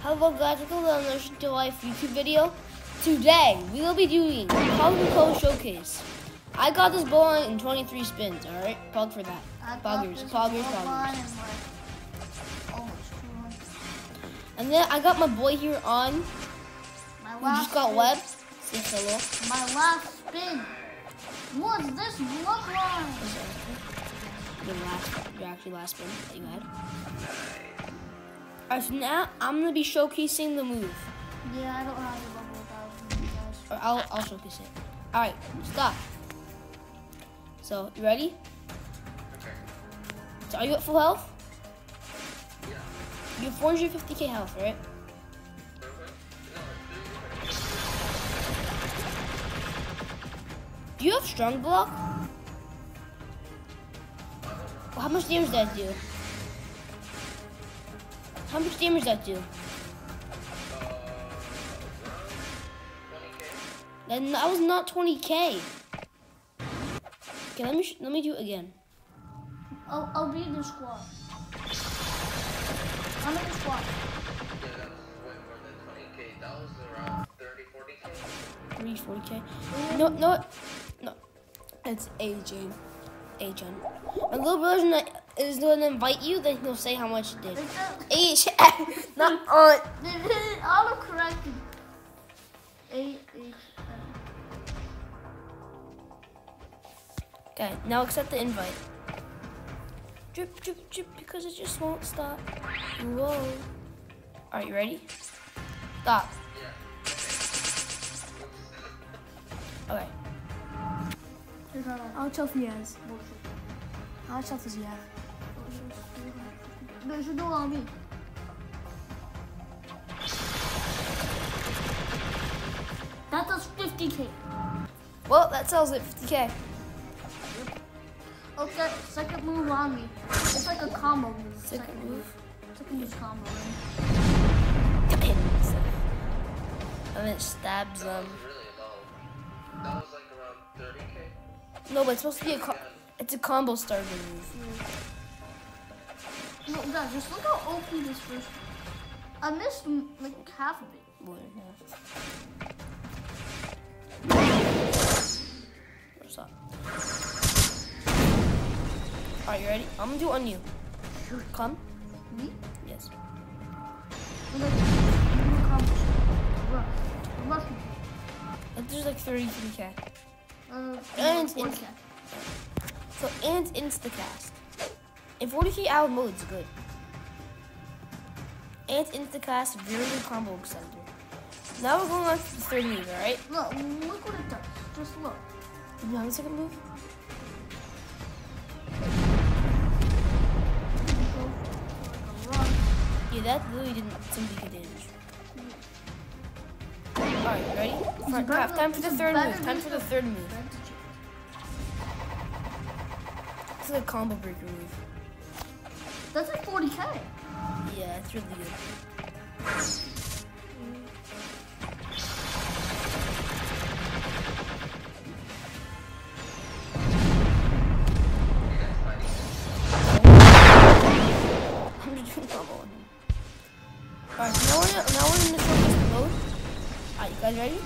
Hello guys, welcome to the Nurse to Life YouTube video. Today, we will be doing Pokemon Go Showcase. I got this ball in 23 spins, alright? Pog for that. Poggers. And then I got my boy here on. We just got Web. Say hello. My last spin. What's this look like? Your actually last spin that you had. Alright, so now I'm gonna be showcasing the move. Yeah, I don't have a level 1000, guys. I'll showcase it. Alright, stop. So, you ready? Okay. So, are you at full health? Yeah. You have 450k health, right? Do you have strong block? Well, how much damage does that do? How much damage does that do? 20k. That was not 20k. Okay, let me do it again. I'll be in the squad. I'm in the squad. Yeah, that was way more than 20k. That was around 30, 40k. 40k. No. It's Agen. My little brother is gonna invite you, then he'll say how much it did. H, not on. Auto-corrected. Okay, now accept the invite. Drip, drip, drip, because it just won't stop. Whoa. Alright, you ready? Stop. Okay. How much health he has? How much health does he have? There's a door on me. That does 50k. Well, that sells it 50k. Okay, second move on me. It's like a combo move. Second move. Second move combo. And it stabs That them. was really low. That was like around 30k. No, but it's supposed to be it's a combo starter move. No, guys, just look how OP this first. I missed like half of it. More than half. Stop. Alright, you ready? I'm gonna do it on you. Come. Me? Yes. Rush me. There's like 33k. And So, and Instacast. And 40k out mode is good. And Instacast, very good combo extender. Now we're going on to the third move, alright? Look what it does. Just look. Do you have the second move? Yeah, that really didn't some big damage. Alright, ready? Time for the third move. This is a combo breaker move. That's like 40k. Yeah, it's really good. I'm just doing combo on him. Alright, so now we're in the showcase mode. Alright, you guys ready?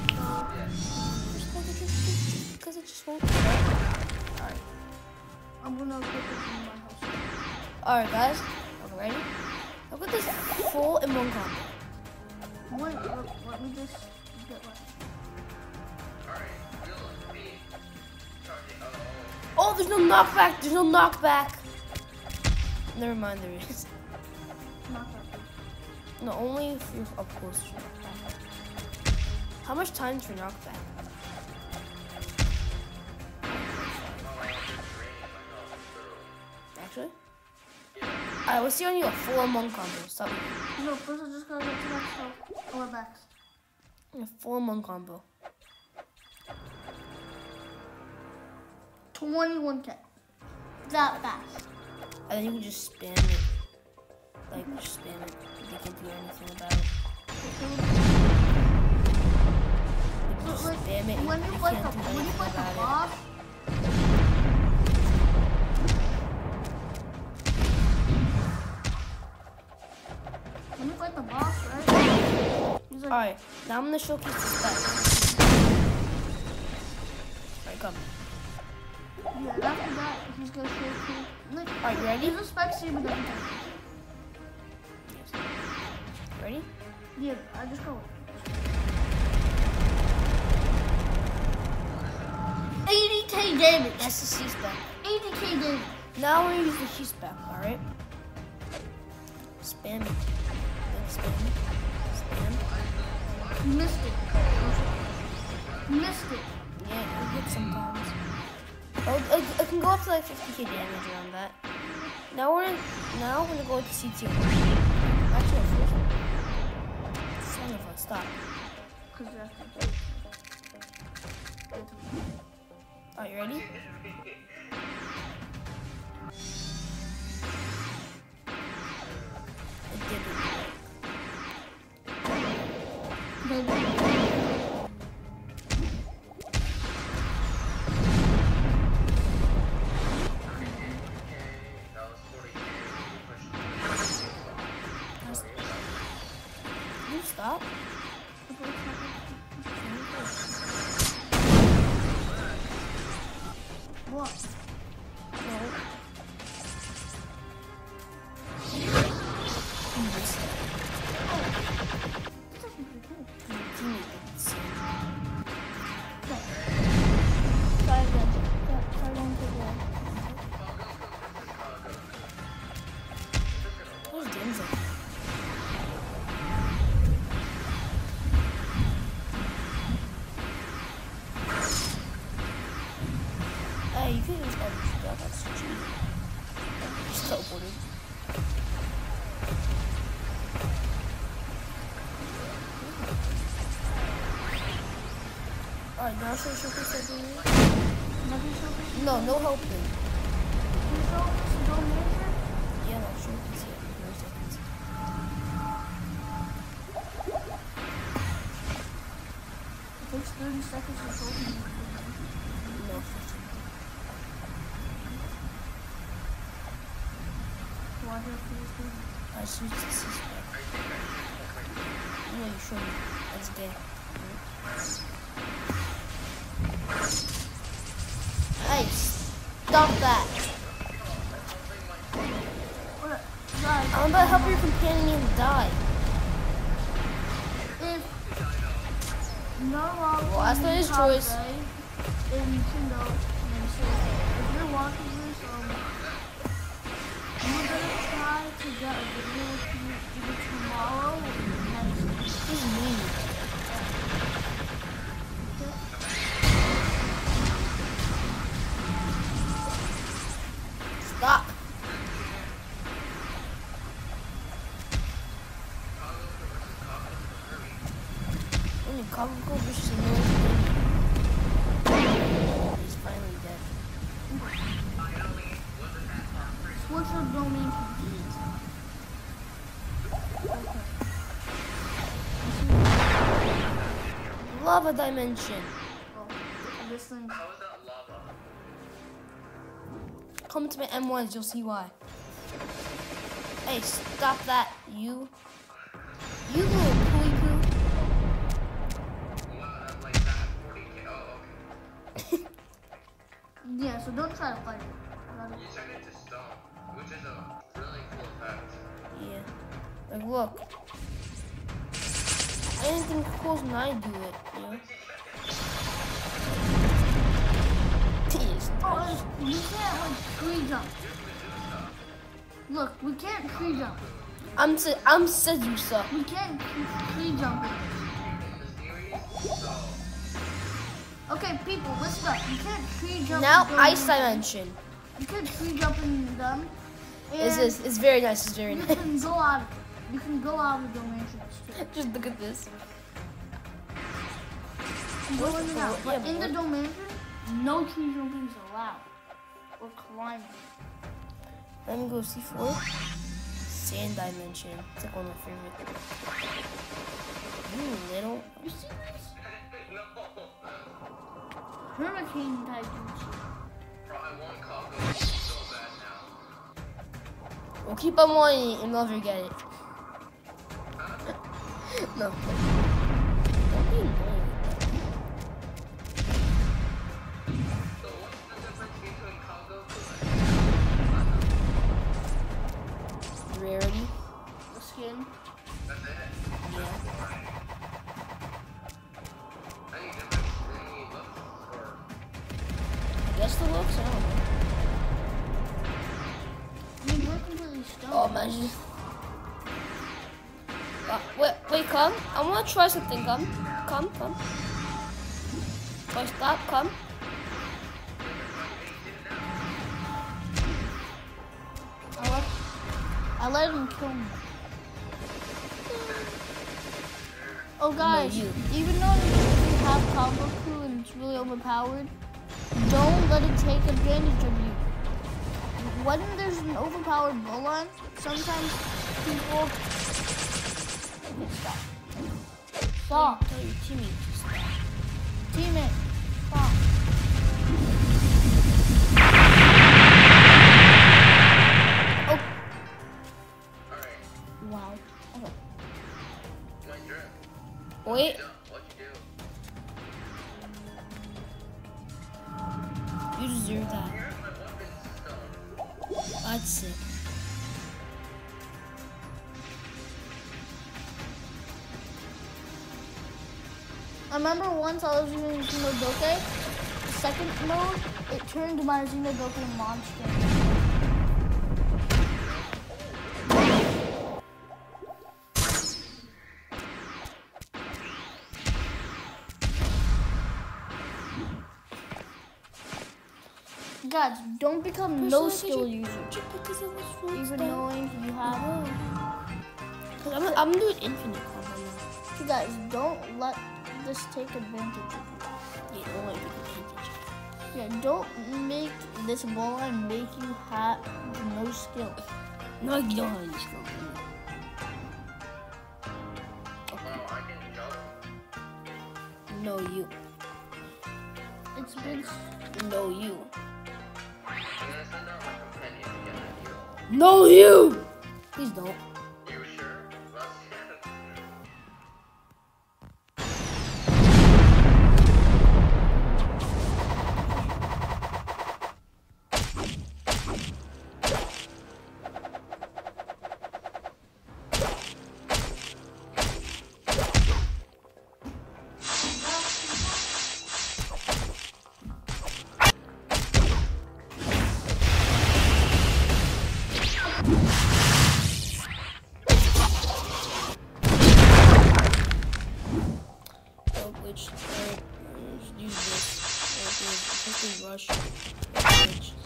Because it just won't. Alright. I'm gonna put this in my house. Alright, guys. Okay, ready? Look at this full in one combo. Wait, let me just get one. Oh, there's no knockback. There's no knockback. Never mind, there is. Not that big. No, only if you're up close to knockback. How much time's for knockback? Actually? Alright, we'll see on you a full in one combo. Stop. No, first I just gotta get to that stuff. Or backs. A full in one combo. 21k. That fast. And then you can just spam it. Like, just spam it. You can't do anything about it. You can just spam it. When you fight the boss, Let me fight the boss, right? He's like, Alright, now I'm gonna showcase the specs. Alright, come. yeah, and after that, he's gonna show you. Like, Alright, you ready? He's a spec saber that he can. Ready? Yeah, I just go. 80k damage. That's the C spec. 80k damage. Now we're gonna use the C spec, alright? Spam it. Spam it. Spam. Missed it. Missed it. Yeah, it hits sometimes. Oh, it can go up to like 50k damage around that. Now we're gonna go with the C2. Actually, first. Son of a stop. Are you ready? It didn't work. Can you stop? What? No. Where's Denzel? Hey, you can use other stuff. That's cheating. Just teleported. Alright, now show showcase everything. No, no helping. Yeah, no, showcase it. No seconds. It takes 30 seconds to open. No, 15. Why do you have to use this? I shoot the C-spec. No, you show me. That's gay. Hey, stop that. Guys, I'm about to help your companion die. if Narwhal Well, that's not his choice. in Nintendo, if you're watching this, I'm gonna try to get a video with you either tomorrow or next week. He's mean. Stop. Only Kabuko versus Annoying. He's finally dead. Switch your domain Lava dimension. this thing. How is that lava? Come to my M1s, you'll see why. Hey, stop that, you. You little pooey poo. Like that 40k? Oh, okay. Yeah, so don't try to fight it. You turn into stone, which is a really cool effect. Yeah. Like, look. Anything cool when I do it, you know? Jeez. Oh, you can't like tree jump. Look, we can't tree jump. I'm Sedusa. We can't tree jump. Okay, people, listen up. You can't tree jump. Now, in Ice Domain. Dimension. You can't tree jump in them. It's very nice, it's very You nice. can go out. You can go out of the dimensions too. Just look at this. Go in and out. Yeah, But in the dimension, no tree jumping is allowed. Or climbing. Let me go C4. Sand Dimension. It's like one of my favorite. You little. You see this? No. Hurricane Dimension. Bro, I want Kago so bad now. We'll keep on wanting it and never get it. No. Don't be annoying. So what's the difference between Congo to Rarity. The skin. That's it? Yeah. Any difference? Any looks? Or... I guess the looks. I don't know. I mean, we're completely stoned. Oh, imagine. Wait, come. I want to try something. Come. Wait, stop. Come. I let him kill me. Oh, guys, you. even though if you have Combo Crew and it's really overpowered, don't let it take advantage of you. When there's an overpowered bull line, sometimes people... Stop. Tell your teammate to stop. Teammate, stop. Oh, Alright, wow. Okay. my drip. Wait. What'd you do? You deserve that. Here's my weapon stone. That's sick. I remember once I was using Xenodoke, second mode, it turned my Xenodoke monster. Guys, don't become no skill user. Because it was wrong Even stuff. knowing you have. Cause I'm doing infinite combo now. You guys, don't let this take advantage of Yeah, don't let me take advantage. you. Yeah, don't make this ball and make you have no skill. No, you don't have any skills. Wow, I can jump. No, you. It's been No, you. I'm gonna send out my companion to get a heal. No, you! Please don't. You sure? Let's Use this. Rush.